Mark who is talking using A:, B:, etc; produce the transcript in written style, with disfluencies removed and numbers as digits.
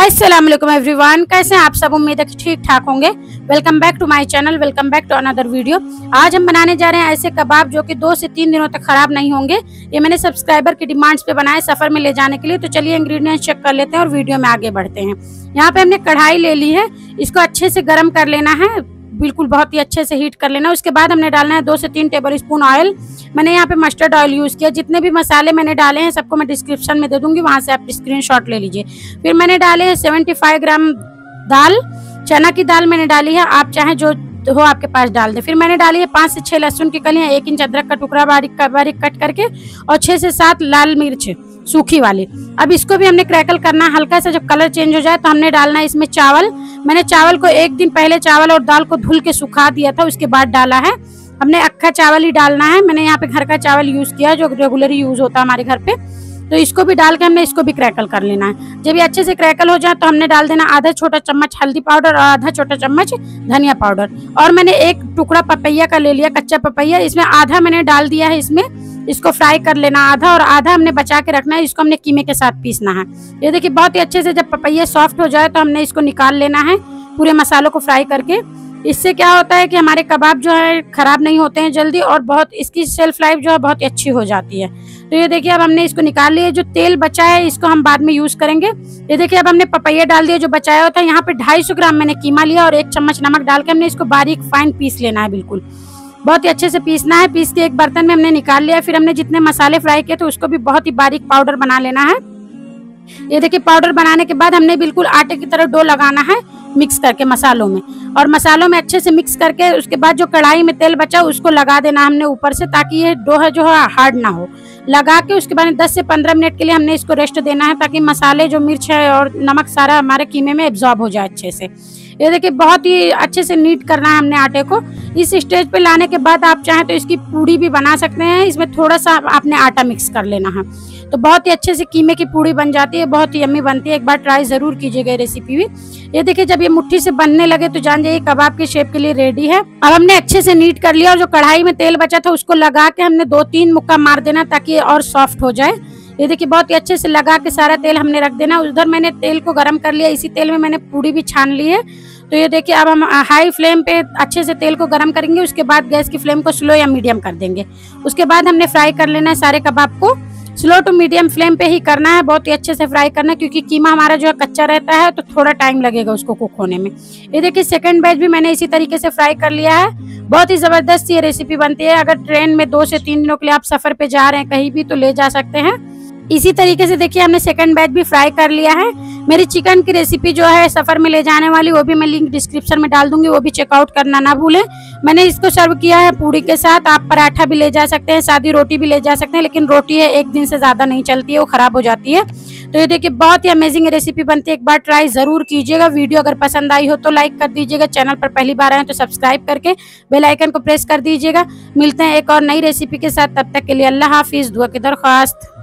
A: अस्सलाम वालेकुम एवरीवन, कैसे हैं आप सब। उम्मीद है कि ठीक ठाक होंगे। Welcome back to my channel, welcome back to another video. आज हम बनाने जा रहे हैं ऐसे कबाब जो कि 2 से 3 दिनों तक खराब नहीं होंगे। ये मैंने सब्सक्राइबर की डिमांड्स पे बनाए सफर में ले जाने के लिए। तो चलिए इंग्रेडिएंट्स चेक कर लेते हैं और वीडियो में आगे बढ़ते हैं। यहाँ पे हमने कढ़ाई ले ली है, इसको अच्छे से गर्म कर लेना है, बिल्कुल बहुत ही अच्छे से हीट कर लेना। उसके बाद हमने डालना है 2 से 3 टेबल स्पून ऑयल। मैंने यहाँ पे मस्टर्ड ऑयल यूज किया। जितने भी मसाले मैंने डाले हैं सबको मैं डिस्क्रिप्शन में दे दूंगी, वहां से आप स्क्रीनशॉट ले लीजिए। फिर मैंने डाले हैं 75 ग्राम दाल, चना की दाल मैंने डाली है, आप चाहे जो हो आपके पास डाल दे। फिर मैंने डाली है 5 से 6 लहसुन की कलियां, 1 इंच अदरक का टुकड़ा बारीक कट करके, और 6 से 7 लाल मिर्च सूखी वाली। अब इसको भी हमने क्रैकल करना है। हल्का सा जब कलर चेंज हो जाए तो हमने डालना है इसमें चावल। मैंने चावल को 1 दिन पहले चावल और दाल को धुल के सुखा दिया था, उसके बाद डाला है। हमने अक्खा चावल ही डालना है। मैंने यहाँ पे घर का चावल यूज किया जो रेगुलर यूज होता है हमारे घर पे। तो इसको भी डाल के हमने इसको भी क्रैकल कर लेना है। जब ये अच्छे से क्रैकल हो जाए तो हमने डाल देना आधा छोटा चम्मच हल्दी पाउडर और आधा छोटा चम्मच धनिया पाउडर। और मैंने एक टुकड़ा पपैया का ले लिया, कच्चा पपैया, इसमें आधा मैंने डाल दिया है इसमें। इसको फ्राई कर लेना आधा, और आधा हमने बचा के रखना है। इसको हमने कीमे के साथ पीसना है। ये देखिए बहुत ही अच्छे से जब पपैया सॉफ्ट हो जाए तो हमने इसको निकाल लेना है पूरे मसालों को फ्राई करके। इससे क्या होता है कि हमारे कबाब जो है खराब नहीं होते हैं जल्दी, और बहुत इसकी शेल्फ लाइफ जो है बहुत ही अच्छी हो जाती है। तो ये देखिए अब हमने इसको निकाल लिया। जो तेल बचा है इसको हम बाद में यूज करेंगे। ये देखिए अब हमने पपैया डाल दिया जो बचाया होता है। यहाँ पे 250 ग्राम मैंने कीमा लिया और 1 चम्मच नमक डाल के हमने इसको बारीक फाइन पीस लेना है। बिल्कुल बहुत ही अच्छे से पीसना है। पीस के एक बर्तन में हमने निकाल लिया। फिर हमने जितने मसाले फ्राई किए तो उसको भी बहुत ही बारीक पाउडर बना लेना है। ये देखिए पाउडर बनाने के बाद हमने बिल्कुल आटे की तरह डो लगाना है मिक्स करके मसालों में, और मसालों में अच्छे से मिक्स करके उसके बाद जो कढ़ाई में तेल बचा उसको लगा देना हमने ऊपर से, ताकि ये डो है जो है हार्ड ना हो। लगा के उसके बाद 10 से 15 मिनट के लिए हमने इसको रेस्ट देना है, ताकि मसाले जो मिर्च है और नमक सारा हमारे कीमे में एब्जॉर्ब हो जाए अच्छे से। ये देखिए बहुत ही अच्छे से नीट करना है हमने आटे को। इस स्टेज पे लाने के बाद आप चाहें तो इसकी पूड़ी भी बना सकते हैं। इसमें थोड़ा सा आपने आटा मिक्स कर लेना है तो बहुत ही अच्छे से कीमे की पूड़ी बन जाती है, बहुत ही यम्मी बनती है। एक बार ट्राई जरूर कीजिएगा ये रेसिपी भी। ये देखिए जब ये मुट्ठी से बनने लगे तो जान जाइए कबाब की शेप के लिए रेडी है। अब हमने अच्छे से नीट कर लिया, और जो कढ़ाई में तेल बचा था उसको लगा के हमने 2-3 मुक्का मार देना ताकि ये और सॉफ्ट हो जाए। ये देखिए बहुत ही अच्छे से लगा के सारा तेल हमने रख देना। उधर मैंने तेल को गर्म कर लिया, इसी तेल में मैंने पूड़ी भी छान ली है। तो ये देखिए अब हम हाई फ्लेम पे अच्छे से तेल को गर्म करेंगे। उसके बाद गैस की फ्लेम को स्लो या मीडियम कर देंगे। उसके बाद हमने फ्राई कर लेना है सारे कबाब को। स्लो टू मीडियम फ्लेम पे ही करना है, बहुत ही अच्छे से फ्राई करना है, क्योंकि कीमा हमारा जो है कच्चा रहता है तो थोड़ा टाइम लगेगा उसको कुक होने में। ये देखिए सेकंड बैच भी मैंने इसी तरीके से फ्राई कर लिया है। बहुत ही जबरदस्त ये रेसिपी बनती है। अगर ट्रेन में 2 से 3 दिनों के लिए आप सफर पे जा रहे हैं कहीं भी तो ले जा सकते हैं। इसी तरीके से देखिए हमने सेकंड बैच भी फ्राई कर लिया है। मेरी चिकन की रेसिपी जो है सफर में ले जाने वाली, वो भी मैं लिंक डिस्क्रिप्शन में डाल दूंगी, वो भी चेकआउट करना ना भूलें। मैंने इसको सर्व किया है पूड़ी के साथ। आप पराठा भी ले जा सकते हैं, सादी रोटी भी ले जा सकते हैं, लेकिन रोटी है 1 दिन से ज्यादा नहीं चलती है, वो खराब हो जाती है। तो ये देखिए बहुत ही अमेजिंग रेसिपी बनती है, एक बार ट्राई जरूर कीजिएगा। वीडियो अगर पसंद आई हो तो लाइक कर दीजिएगा। चैनल पर पहली बार आए तो सब्सक्राइब करके बेल आइकन को प्रेस कर दीजिएगा। मिलते हैं एक और नई रेसिपी के साथ, तब तक के लिए अल्लाह हाफिज, दुआ की दरख्वास्त।